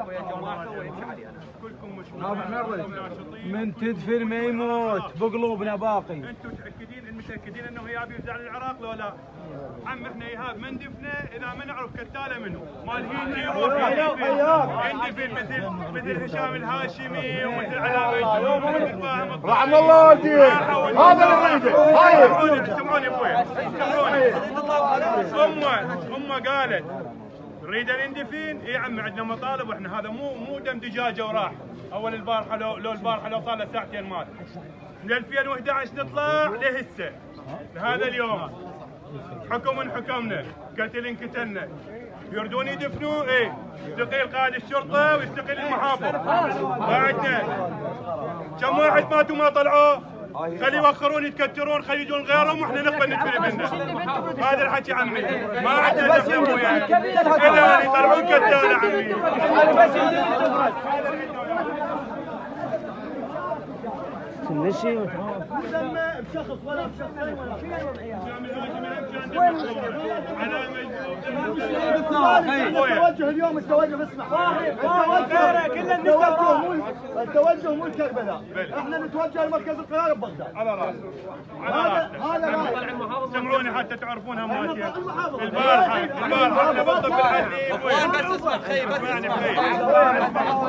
ويا جماعته ويمشي علينا. كلكم مش من تدفن ما يموت بقلوبنا باقي. انتم متاكدين انه ايهاب يفزع للعراق لو لا؟ عم احنا ايهاب من دفنه اذا ما نعرف كتاله منه مال هندي يندفن مثل هشام الهاشمي ومثل علاء الجمهور ومثل فاهم رحم الله والدين هذا اللي نريده. سمعوني ابويا سمعوني. امه قالت نريد نندفن. اي عمي عندنا مطالب واحنا هذا مو دم دجاجه وراح. اول البارحه لو البارحه لو صار له ساعتين مات. من 2011 نطلع لهسه لهذا اليوم حكم من حكمنا قتل قتلنا. يردون يدفنوا ايه يستقيل قائد الشرطه ويستقيل المحافظ. بعدنا كم واحد ماتوا ما طلعوا. خلي يوخرون يتكترون خلي يجون غيرهم واحنا نقبل ندفن منه. هذا الحكي عمي ما عندنا دفن وياك الا يطلعون كتاله عمي. تنسي بشخص ولا بشخصين ولا التوجه اليوم التوجه اسمع التوجه مو لكربلاء. احنا نتوجه لمركز القرار ببغداد على راسي. هذا سمعوني حتى تعرفونها ماشيه. البارحه احنا بالضبط بالحديد. بس اسمع خي بس اسمع